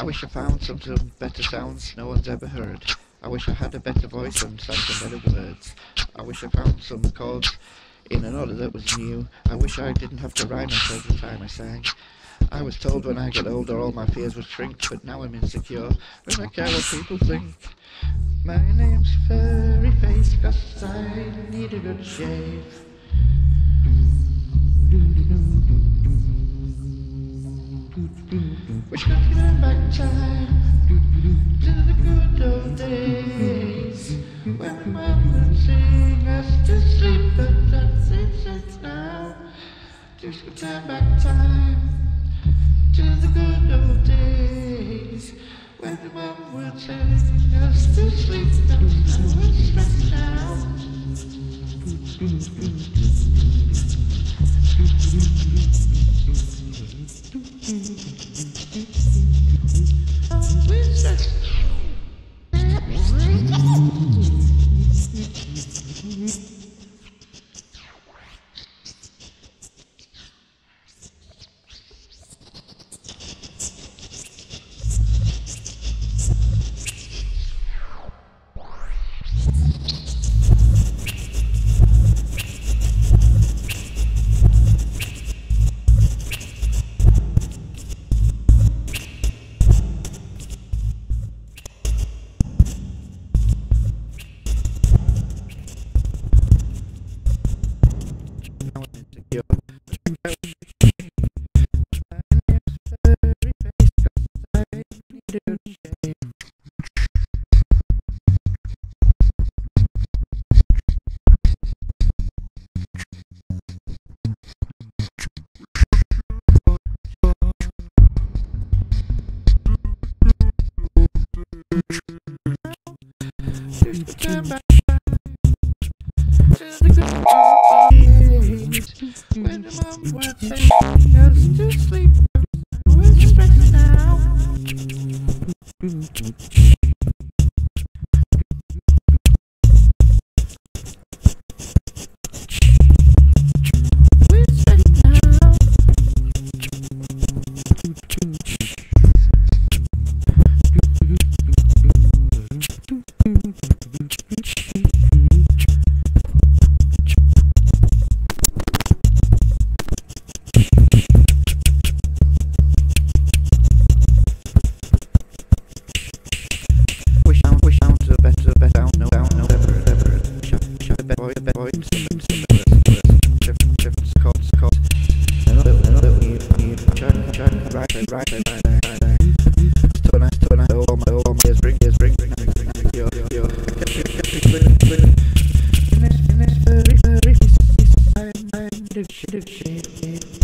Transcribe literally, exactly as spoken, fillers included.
I wish I found some, some better sounds no one's ever heard. I wish I had a better voice and sang some better words. I wish I found some chords in an order that was new. I wish I didn't have to rhyme them every time I sang. I was told when I get older all my fears would shrink, but now I'm insecure. Don't I care what people think? My name's Furry Face, 'cause I need a good shave. Wish I could turn back time to the good old days when my mum would sing us to sleep, but that's it, it's now. Just could turn back time to the good old days when the mum would sing us to sleep, that's now it's stressed now. We're stressed. Turn back to the good old days when the mum would sing us to sleep. We're stressed now. We're stressed now. Shit, shit, shit.